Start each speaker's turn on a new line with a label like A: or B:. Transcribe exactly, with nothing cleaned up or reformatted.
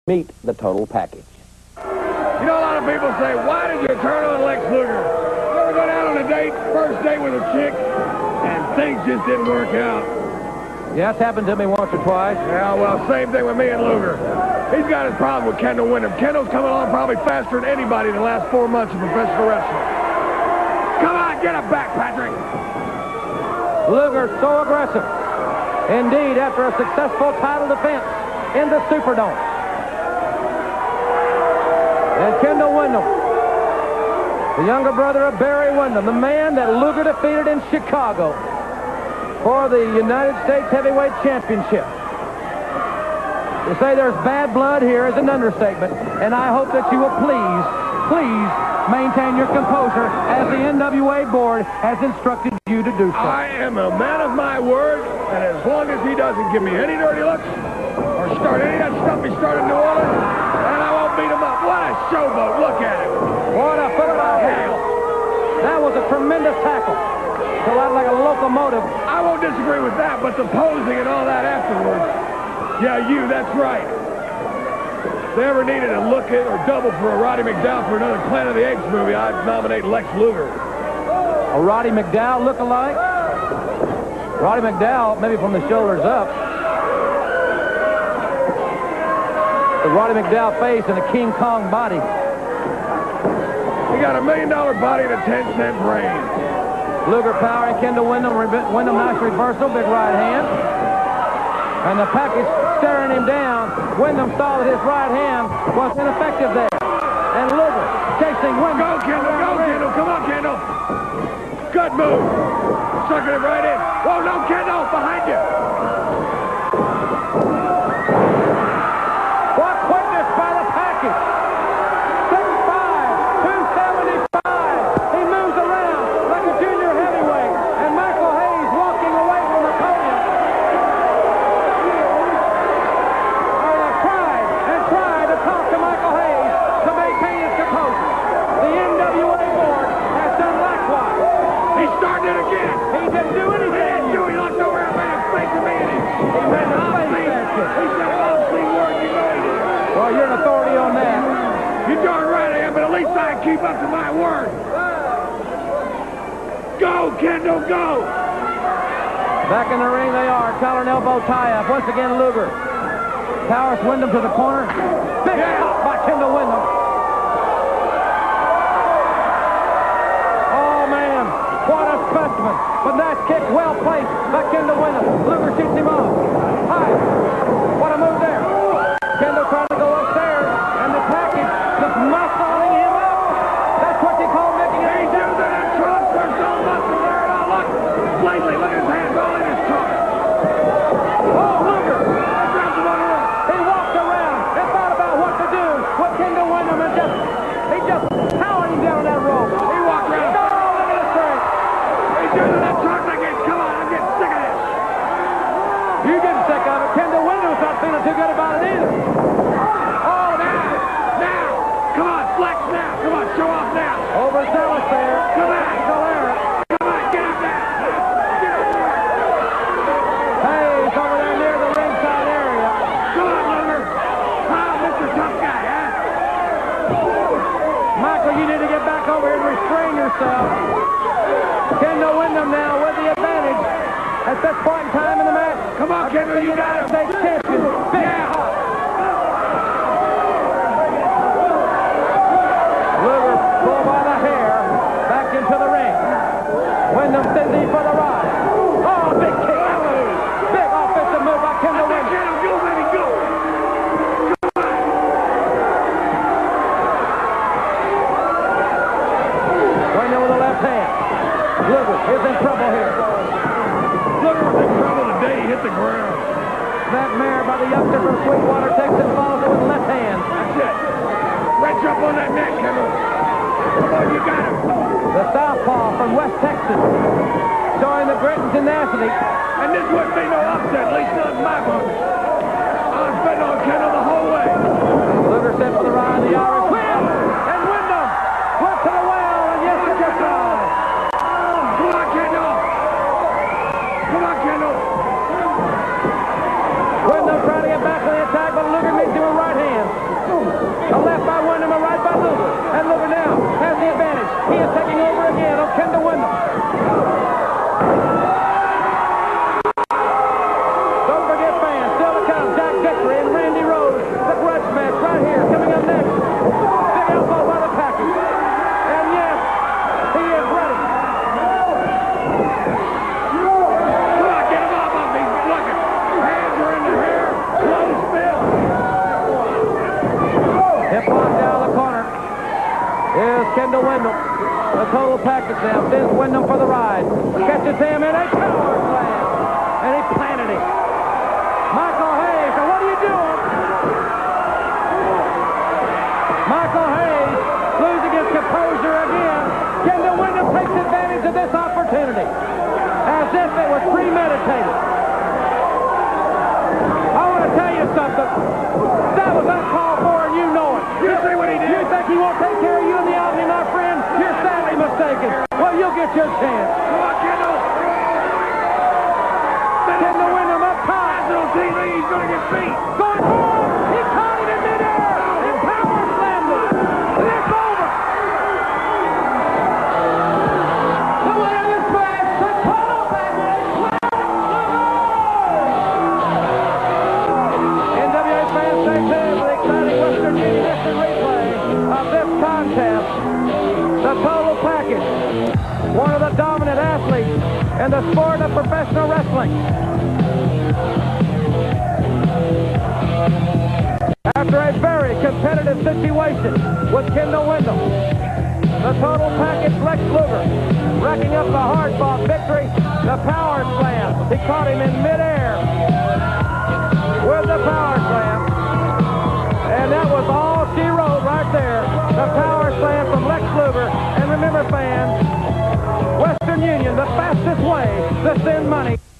A: Meet the total package.
B: You know, a lot of people say, why did you turn on Lex Luger? You ever go down on a date, first date with a chick, and things just didn't work out?
A: Yeah, it's happened to me once or twice.
B: Yeah, well, same thing with me and Luger. He's got his problem with Kendall Windham. Kendall's coming along probably faster than anybody in the last four months of professional wrestling. Come on, get it back, Patrick.
A: Luger so aggressive. Indeed, after a successful title defense in the Superdome. And Kendall Windham, the younger brother of Barry Windham, the man that Luger defeated in Chicago for the United States Heavyweight Championship. To say there's bad blood here is an understatement, and I hope that you will please, please maintain your composure as the N W A board has instructed you to do so.
B: I am a man of my word, and as long as he doesn't give me any dirty looks or start any of that stuff he started in New Orleans, and I won't beat him up. What a showboat. Look at him.
A: What a football tackle. That was a tremendous tackle. So out like a locomotive.
B: I won't disagree with that, but the posing and all that afterwards. Yeah, you, that's right. If they ever needed a look in or double for a Roddy McDowell for another Planet of the Apes movie, I'd nominate Lex Luger.
A: A Roddy McDowell look-alike? Roddy McDowell, maybe from the shoulders up. The Roddy McDowell face and a King Kong body.
B: He got a million dollar body and a ten cent brain.
A: Luger powering Kendall Windham. Windham nice reversal, big right hand. And the package staring him down. Windham saw that his right hand was ineffective there. And Luger chasing Windham.
B: Go, Kendall, go, Kendall. Come on, Kendall. Good move. Sucking it right in. Whoa, no, Kendall, behind you.
A: What quickness by the package. six five, two seventy-five. He moves around like a junior heavyweight. And Michael Hayes walking away from the podium. I have tried and tried to talk to Michael Hayes to maintain his composure. The N W A board has done likewise.
B: He started it again.
A: He didn't do anything.
B: He didn't do it. He looked over and made a fake advantage.
A: He made a fake basket.
B: He said an obscene word. You know he did.
A: Well, you're an authority on that.
B: You're darn right I am, but at least I keep up to my word. Go, Kendall, go.
A: Back in the ring they are. Collar and elbow tie-up. Once again, Luger powers Windham to the corner. Big
B: Yeah.
A: shot by Kendall Windham. Oh, man. What a specimen. But nice kick, well placed by Kendall Windham. Luger shoots him off. High. What a move there. Kendall trying to go upstairs, and the package just muscling him up. That's what you call making it.
B: He's using that trunk. There's no muscle there at all. Look. Lately, look at his hands all in his trunk.
A: Oh, Luger.
B: Grabs him on the wrist.
A: He walked around and thought about what to do with Kendall Windham, and just, he just powered him down that rope.
B: He walked around.
A: Oh, look at his strength.
B: He's using that trunk like it's, come on, I'm getting sick of this.
A: You getting sick of it. Kendall Windham's not feeling too good about it either.
B: Oh, now. Now. Come on, flex now. Come on, show off now.
A: Overzealous there.
B: Come on.
A: Galera.
B: Come on, get up there. Get up there.
A: Hey, he's over there near the ringside area.
B: Come on, Luger. Ah, Mister Tough Guy, huh?
A: Michael, you need to get back over here and restrain yourself. Kendall Windham now with the advantage at this point in time in the match.
B: Come on, Kendall, you got him.
A: States champion. Big
B: Yeah.
A: shot. Luger pulled by the hair back into the ring. Windham sends him for the ride. Oh, big kick. Big offensive move by Kendall
B: That's it,
A: Windham.
B: Kendall, go, baby, go. Come on.
A: Windham with the left hand. Luger is in trouble here.
B: Luger was in trouble the day he hit the ground.
A: That mare by the youngster from Sweetwater, Texas, follows it with left hand.
B: That's it. Wrench up on that neck, Kendall. Come on, you got him.
A: The southpaw from West Texas, showing the grit and tenacity.
B: And this wouldn't be no upset, at least not in my book. I was betting on Kendall the whole way.
A: Luger set for the ride, the Irish win, and Windham went to the well, and yes, it's a tie.
B: Come on, Kendall. Come on, Kendall.
A: Windham trying to get back on the attack, but Luger meets him with right hand. Hip lock down the corner. Here's Kendall Windham. The total package now. Sends Windham for the ride. Catches him in a power slam. And he planted him. Michael Hayes, so what are you doing? Michael Hayes losing his composure again. Kendall Windham takes advantage of this opportunity as if it was premeditated. I want to tell you something. That was uncalled for, and you know it.
B: You see what he did?
A: You think he won't take care of you in the Albany, my friend? You're sadly mistaken. Well, you'll get your chance.
B: Come on, Kendall.
A: Kendall Windham up top.
B: National T V, he's going to get beat.
A: Going for him. He caught him in midair and power slammed him. It's over. The winner of this match, the total package, N W A fans stay tuned for the exciting Western Union instant replay of this contest. The total package, one of the dominant athletes in the sport of professional wrestling. After a very competitive situation with Kendall Windham, the total package, Lex Luger, racking up the hard-fought victory, the power slam. He caught him in midair with the power slam. And that was all she wrote right there. The power slam from Lex Luger. And remember, fans, Western Union, the fastest way to send money.